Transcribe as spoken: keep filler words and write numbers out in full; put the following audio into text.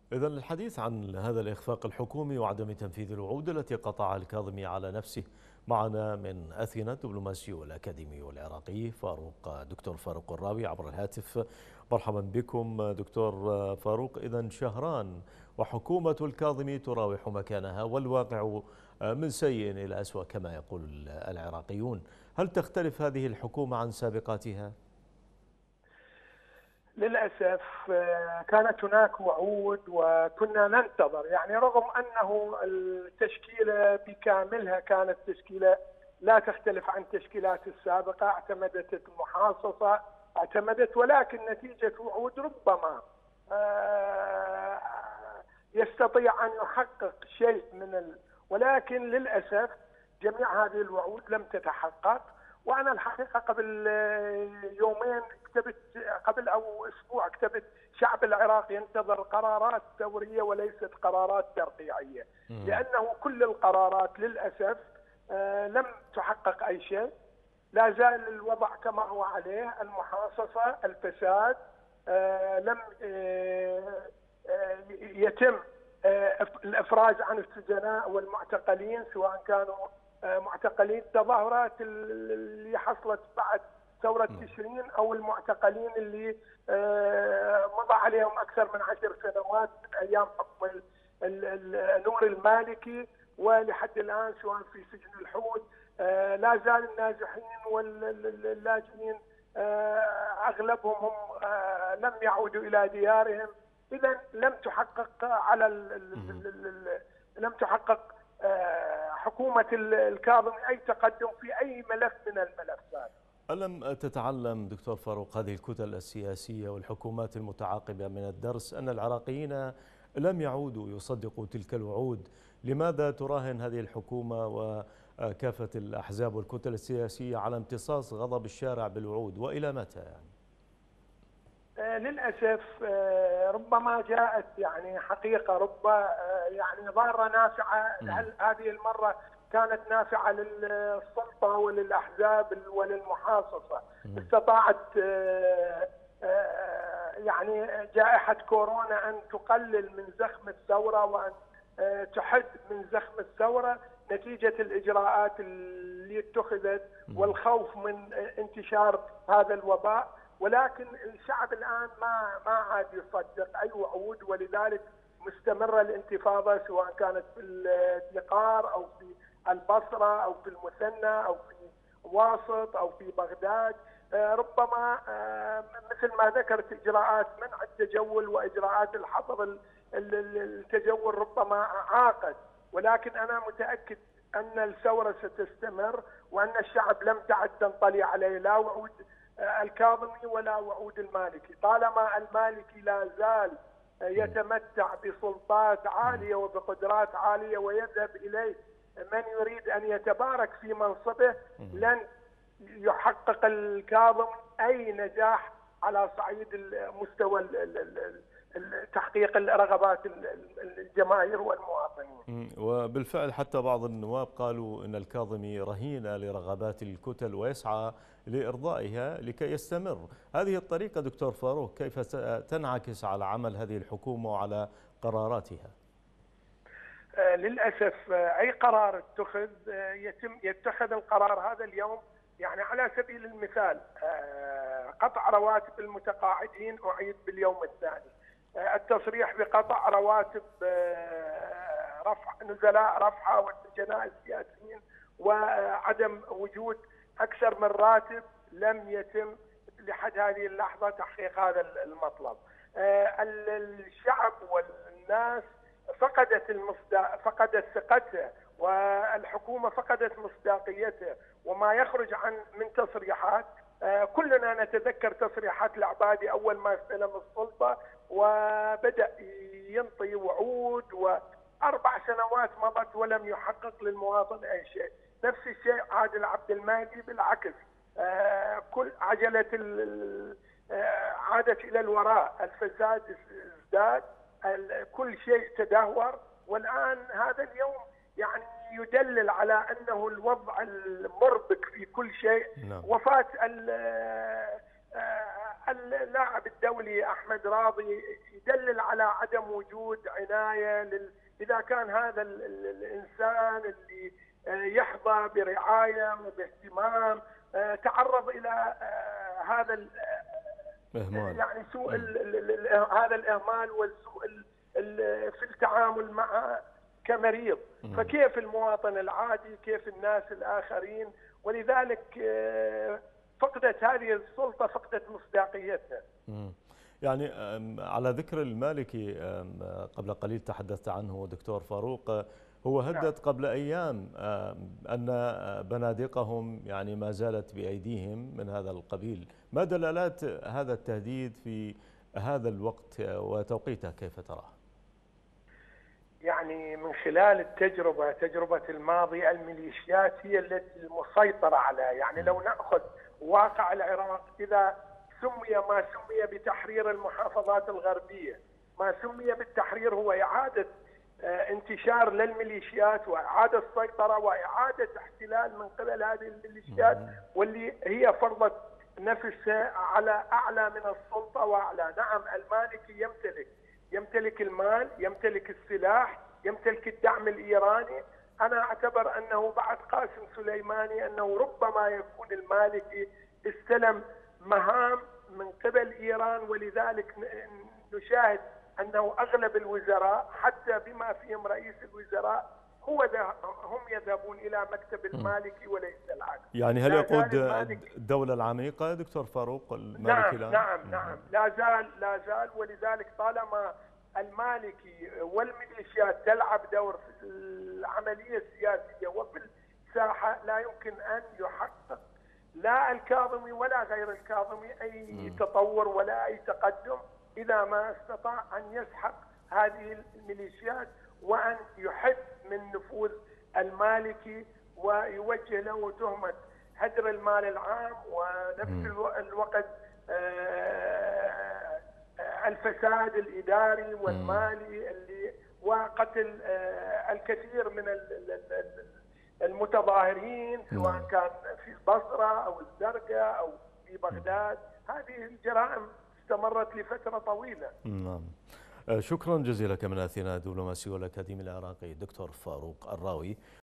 إذا الحديث عن هذا الإخفاق الحكومي وعدم تنفيذ الوعود التي قطعها الكاظمي على نفسه، معنا من أثينا الدبلوماسي والأكاديمي والعراقي فاروق دكتور فاروق الراوي عبر الهاتف. مرحبا بكم دكتور فاروق. إذا شهران وحكومة الكاظمي تراوح مكانها، والواقع من سيء إلى أسوأ كما يقول العراقيون. هل تختلف هذه الحكومة عن سابقاتها؟ للأسف كانت هناك وعود وكنا ننتظر، يعني رغم أنه التشكيلة بكاملها كانت تشكيلة لا تختلف عن التشكيلات السابقة، اعتمدت المحاصصة اعتمدت، ولكن نتيجة وعود ربما يستطيع أن يحقق شيء من ال... ولكن للأسف جميع هذه الوعود لم تتحقق. وأنا الحقيقة قبل يومين كتبت، قبل أو أسبوع كتبت شعب العراق ينتظر قرارات ثورية وليست قرارات ترقيعية، لأنه كل القرارات للأسف لم تحقق أي شيء. لا زال الوضع كما هو عليه، المحاصصة، الفساد، لم يتم الإفراج عن السجناء والمعتقلين، سواء كانوا معتقلين التظاهرات اللي حصلت بعد ثورة تشرين أو المعتقلين اللي مضى عليهم أكثر من عشر سنوات من أيام حكم نور المالكي، ولحد الآن سواء في سجن الحوت. لا زال النازحين واللاجئين أغلبهم هم لم يعودوا إلى ديارهم. إذا لم تحقق على لم تحقق حكومة الكاظمي أي تقدم في أي ملف من الملفات. ألم تتعلم دكتور فاروق هذه الكتل السياسية والحكومات المتعاقبة من الدرس أن العراقيين لم يعودوا يصدقوا تلك الوعود؟ لماذا تراهن هذه الحكومة وكافة الأحزاب والكتل السياسية على امتصاص غضب الشارع بالوعود، وإلى متى يعني؟ للأسف ربما جاءت يعني حقيقة رب يعني ضارة نافعة. هل هذه المرة كانت نافعة للسلطة وللأحزاب وللمحاصصة؟ استطاعت يعني جائحة كورونا أن تقلل من زخم الثورة وأن تحد من زخم الثورة نتيجة الإجراءات اللي اتخذت والخوف من انتشار هذا الوباء. ولكن الشعب الآن ما ما عاد يصدق أي وعود، ولذلك مستمرة الانتفاضة، سواء كانت في الدقار أو في البصرة أو في المثنى أو في واسط أو في بغداد. ربما مثل ما ذكرت إجراءات منع التجول وإجراءات الحظر التجول ربما عاقت، ولكن أنا متأكد أن الثورة ستستمر وأن الشعب لم تعد تنطلي عليه لا وعود الكاظمي ولا وعود المالكي. طالما المالكي لا زال يتمتع بسلطات عالية وبقدرات عالية ويذهب إليه من يريد أن يتبارك في منصبه، لن يحقق الكاظمي أي نجاح على صعيد مستوى تحقيق الرغبات الجماهير والمواطنين. وبالفعل حتى بعض النواب قالوا أن الكاظمي رهينة لرغبات الكتل ويسعى لإرضائها لكي يستمر. هذه الطريقة دكتور فاروق كيف تنعكس على عمل هذه الحكومة وعلى قراراتها؟ للأسف أي قرار اتخذ يتم يتخذ القرار هذا اليوم. يعني على سبيل المثال قطع رواتب المتقاعدين أعيد باليوم الثاني، التصريح بقطع رواتب رفع نزلاء رفعة والسجناء السياسيين وعدم وجود أكثر من راتب لم يتم لحد هذه اللحظة تحقيق هذا المطلب. الشعب والناس فقدت المصداق فقدت ثقتها، والحكومة فقدت مصداقيتها، وما يخرج عن من تصريحات. كلنا نتذكر تصريحات العبادي أول ما استلم السلطة وبدأ ينطي وعود، وأربع سنوات مضت ولم يحقق للمواطن أي شيء. نفس الشيء عادل عبد المهدي بالعكس، كل عجلة عادت إلى الوراء، الفساد ازداد، كل شيء تدهور. والآن هذا اليوم يعني يدلل على أنه الوضع المربك في كل شيء. نعم. وفاة اللاعب الدولي أحمد راضي يدلل على عدم وجود عناية لل... إذا كان هذا ال... ال... الإنسان اللي يحظى برعاية وباهتمام تعرض إلى هذا ال... يعني سوء ال... ال... ال... هذا الإهمال والسوء ال... ال... في التعامل مع كمريض، فكيف المواطن العادي، كيف الناس الآخرين؟ ولذلك فقدت هذه السلطة، فقدت مصداقيتها. يعني على ذكر المالكي قبل قليل تحدثت عنه دكتور فاروق، هو هدد قبل أيام أن بنادقهم يعني ما زالت بأيديهم من هذا القبيل. ما دلالات هذا التهديد في هذا الوقت وتوقيته كيف تراه؟ يعني من خلال التجربة تجربة الماضي الميليشيات هي التي المسيطرة عليها. يعني لو نأخذ واقع العراق، إذا سمي ما سمي بتحرير المحافظات الغربية، ما سمي بالتحرير هو إعادة انتشار للميليشيات وإعادة سيطرة وإعادة احتلال من قبل هذه الميليشيات، واللي هي فرضت نفسها على أعلى من السلطة وأعلى. نعم المالكي يمتلك يمتلك المال، يمتلك السلاح، يمتلك الدعم الإيراني. أنا أعتبر أنه بعد قاسم سليماني أنه ربما يكون المالكي استلم مهام من قبل إيران، ولذلك نشاهد أنه أغلب الوزراء حتى بما فيهم رئيس الوزراء هو هم يذهبون إلى مكتب المالكي وليس العكس. يعني هل يقود الدولة العميقة دكتور فاروق المالكي؟ نعم نعم نعم لا زال لا زال ولذلك طالما المالكي والميليشيات تلعب دور في العملية السياسية وفي الساحة، لا يمكن أن يحقق لا الكاظمي ولا غير الكاظمي أي تطور ولا أي تقدم إذا ما استطاع أن يسحق هذه الميليشيات وأن يحد من نفوذ المالكي ويوجه له تهمة هدر المال العام، ونفس الوقت الفساد الإداري والمالي اللي وقتل الكثير من المتظاهرين سواء كان في البصرة أو الزرقاء أو في بغداد. هذه الجرائم استمرت لفترة طويلة. نعم. شكرا جزيلا من أثينا الدبلوماسي والأكاديمي العراقي دكتور فاروق الراوي.